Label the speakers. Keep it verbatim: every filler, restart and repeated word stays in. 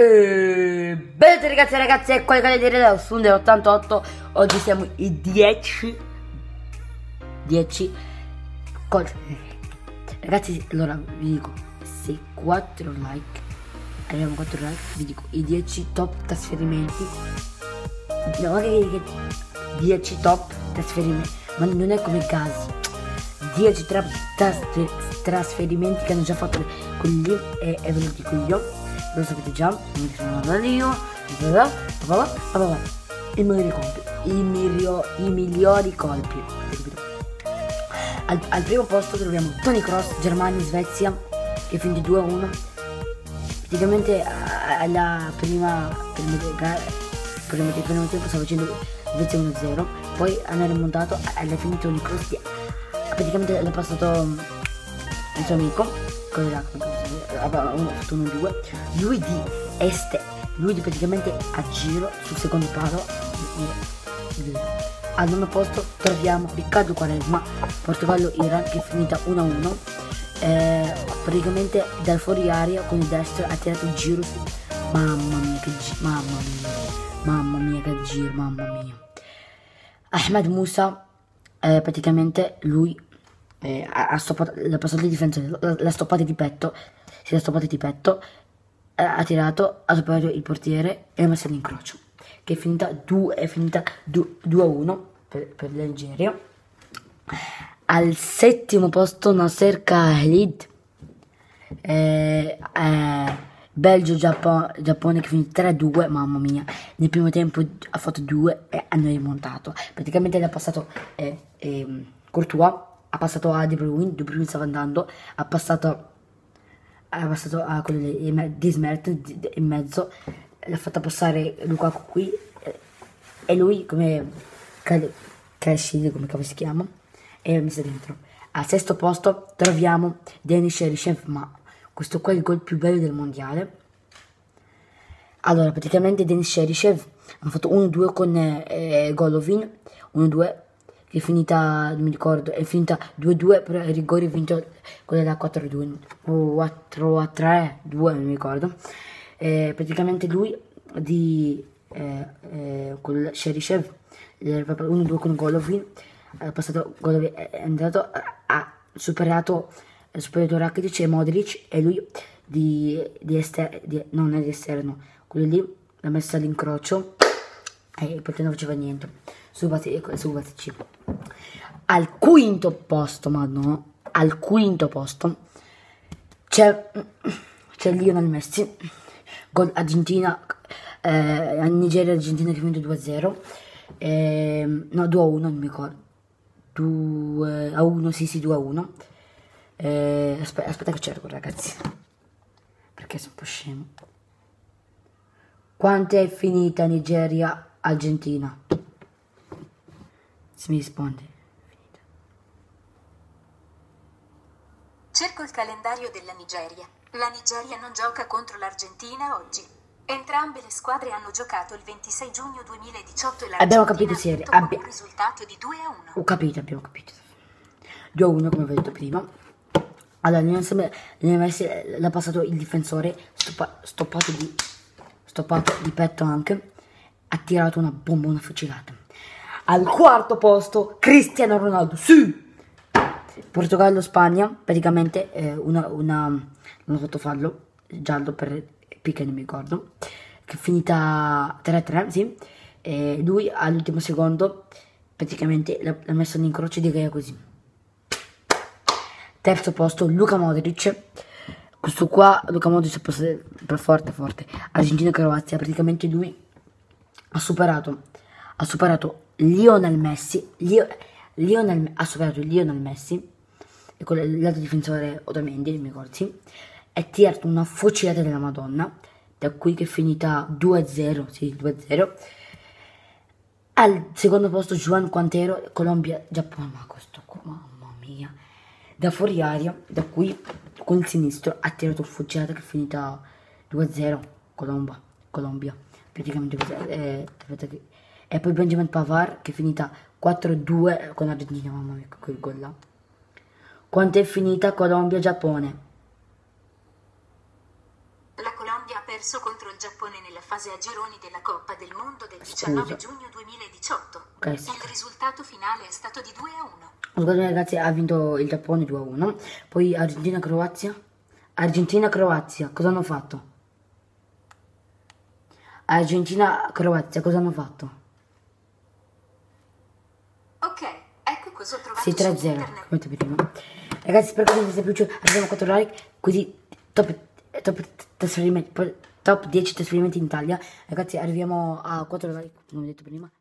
Speaker 1: E bene ragazzi e ragazzi, ecco il canale di Redeo su ottantotto. Oggi siamo i dieci dieci col... Ragazzi, allora vi dico, se quattro like, arriviamo a quattro like, vi dico i dieci top trasferimenti. No, ma che dieci top trasferimenti, ma non è come casi, dieci tra trasfer trasferimenti che hanno già fatto quelli e, e ve lo dico io, lo sapete già, mi sono andato io, i migliori colpi, i, miglio, i migliori colpi. Al, al primo posto troviamo Toni Kroos, Germania, Svezia, che finì due a uno. Praticamente alla prima gara, per il primo tempo stava facendo Svezia uno a zero, poi hanno rimontato, alla fine Toni Kroos praticamente l'ha passato il suo amico, quello là, uno a due, lui di este, lui di praticamente a giro sul secondo palo. Al nono posto troviamo Riccardo Quaresma, Portogallo-Iran, che è finita uno a uno. Eh, praticamente dal fuori aria con il destro ha tirato il giro su. Mamma mia che giro, mamma mia, mamma mia che giro, mamma mia. Ahmed Musa, eh, praticamente lui eh, ha stoppato, l'ha passato il difensore, l'ha stoppato di petto, si è stoppato di petto, eh, ha tirato, ha superato il portiere e ha messo l'incrocio, che è finita due a uno per, per l'Algeria. Al settimo posto Nasser Khalid, eh, eh, Belgio-Giappone, Giappone, che finì tre a due, mamma mia, nel primo tempo ha fatto due e hanno rimontato, praticamente l'ha passato eh, eh, Courtois, ha passato a De Bruyne, De Bruyne stava andando, ha passato, ha passato a quello di, di Smert in mezzo, l'ha fatta passare Lukaku qui, eh, e lui come Kashid, come cavolo si chiama, e l'ha messa dentro. Al sesto posto troviamo Denis Cheryshev, ma questo qua è il gol più bello del mondiale. Allora, praticamente Denis Cheryshev hanno fatto uno a due con eh, Golovin, uno a due, che è finita, non mi ricordo, è finita due a due, però il rigore è vinto quella da quattro a due, quattro a tre, due, non mi ricordo. Eh, praticamente lui di eh, eh, con Cheryshev uno a due con Golovin, è passato, Golovin è andato, ha superato ha superato Rakitic e Modric, e lui di, di esterno, non è di esterno, quello lì l'ha messa all'incrocio e il portiere non faceva niente. Subasic. Al quinto posto, ma no, al quinto posto c'è c'è Lionel Messi, gol Argentina, eh, Nigeria Argentina che ha vinto due a zero, eh, no due a uno, non mi ricordo, due a uno, sì sì due a uno. Eh, aspetta, aspetta che cerco, ragazzi, perché sono un po' scemo. Quanto è finita Nigeria Argentina? Se mi risponde, finita.
Speaker 2: Cerco il calendario della Nigeria. La Nigeria non gioca contro l'Argentina oggi. Entrambe le squadre hanno giocato il ventisei giugno duemiladiciotto e l'Argentina
Speaker 1: abbiamo capito, serie.
Speaker 2: ha
Speaker 1: Abbi
Speaker 2: un risultato di due a uno.
Speaker 1: Ho capito, abbiamo capito. due a uno, come avevo detto prima. Allora, l'ha passato il difensore, stoppa, stoppato, di, stoppato di petto anche, ha tirato una bomba, una fucilata. Al quarto posto Cristiano Ronaldo, sì! Portogallo-Spagna, praticamente eh, una, una, hanno fatto fallo, giallo per Piqué, non mi ricordo, che è finita tre a tre, sì. E lui all'ultimo secondo praticamente l'ha messo all'incrocio di Gea così. Terzo posto Luka Modric, questo qua Luka Modric è per forte forte, Argentina-Croazia, praticamente lui ha superato ha superato Lionel Messi, Lio, Lionel, ha superato Lionel Messi e con l'altro difensore Otamendi, non mi ricordo, sì, è tirato una fucilata della Madonna, da qui che è finita due a zero, sì, due a zero. Al secondo posto Juan Quintero, Colombia-Giappone, ma questo qua, mamma mia, da fuori aria, da qui con il sinistro ha tirato una fucilata che è finita due a zero, Colombia, Colombia, praticamente così, eh, e poi Benjamin Pavard che è finita quattro a due con l'Argentina, mamma mia, quel gol là. Quanto è finita Colombia-Giappone?
Speaker 2: La Colombia ha perso contro il Giappone nella fase a gironi della Coppa del Mondo del diciannove giugno duemiladiciotto.
Speaker 1: Okay, sì.
Speaker 2: Il risultato finale è stato di due a uno.
Speaker 1: Scusate ragazzi, ha vinto il Giappone due a uno. Poi Argentina-Croazia. Argentina-Croazia, cosa hanno fatto? Argentina-Croazia, cosa hanno fatto?
Speaker 2: Ok, ecco cosa ho trovato
Speaker 1: Sì, tre a
Speaker 2: su
Speaker 1: zero,
Speaker 2: internet.
Speaker 1: come prima. Ragazzi, spero che vi sia piaciuto. Arriviamo a quattro like, così top, top, trasferimenti, top dieci trasferimenti in Italia. Ragazzi, arriviamo a quattro like, come ho detto prima.